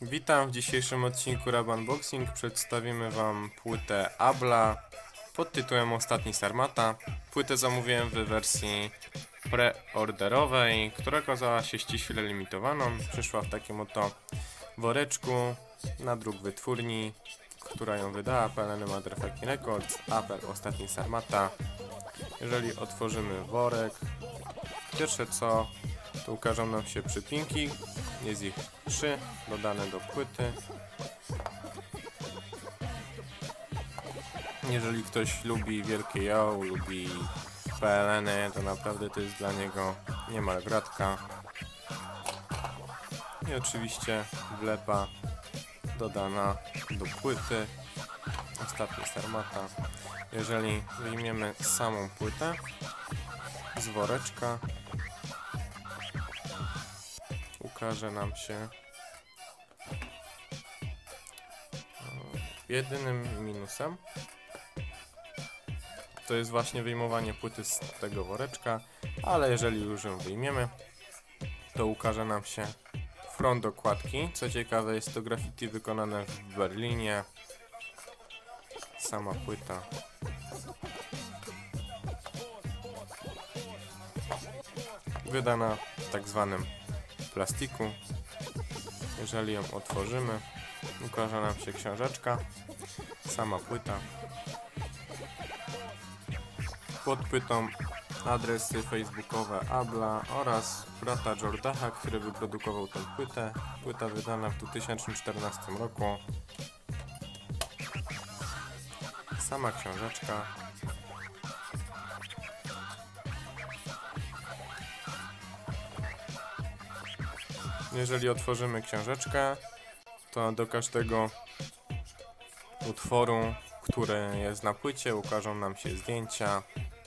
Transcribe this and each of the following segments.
Witam w dzisiejszym odcinku Rab Unboxing. Przedstawimy Wam płytę Abla pod tytułem Ostatni Sarmata. Płytę zamówiłem w wersji preorderowej, która okazała się ściśle limitowaną. Przyszła w takim oto woreczku na druk wytwórni, która ją wydała, PLN Motherfucking Records, Apple Ostatni Sarmata. Jeżeli otworzymy worek, pierwsze co, to ukażą nam się przypinki. Jest ich 3 dodane do płyty. Jeżeli ktoś lubi wielkie yo, lubi PLN-y, to naprawdę to jest dla niego niemal gratka. I oczywiście wlepa dodana do płyty Ostatni Sarmata. Jeżeli wyjmiemy samą płytę z woreczka, ukaże nam się jedynym minusem. To jest właśnie wyjmowanie płyty z tego woreczka, ale jeżeli już ją wyjmiemy, to ukaże nam się front okładki. Co ciekawe, jest to graffiti wykonane w Berlinie. Sama płyta. Wydana w tak zwanym plastiku. Jeżeli ją otworzymy, ukaże nam się książeczka, sama płyta. Pod płytą adresy facebookowe Abla oraz brata Jordaha, który wyprodukował tę płytę. Płyta wydana w 2014 roku. Sama książeczka. Jeżeli otworzymy książeczkę, to do każdego utworu, który jest na płycie, ukażą nam się zdjęcia.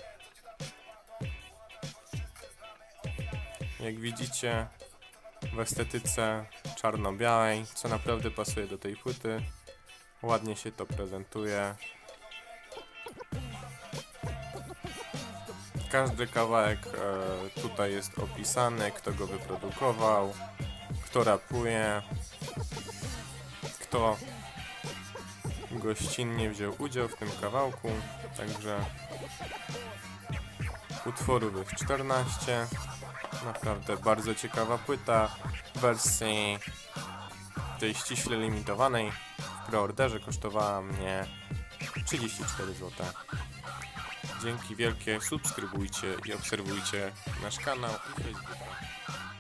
Jak widzicie, w estetyce czarno-białej, co naprawdę pasuje do tej płyty. Ładnie się to prezentuje. Każdy kawałek tutaj jest opisany, kto go wyprodukował, kto rapuje, kto gościnnie wziął udział w tym kawałku. Także utworów jest 14. Naprawdę bardzo ciekawa płyta w wersji tej ściśle limitowanej. W preorderze kosztowała mnie 34 zł. Dzięki wielkie, subskrybujcie i obserwujcie nasz kanał i Facebooka.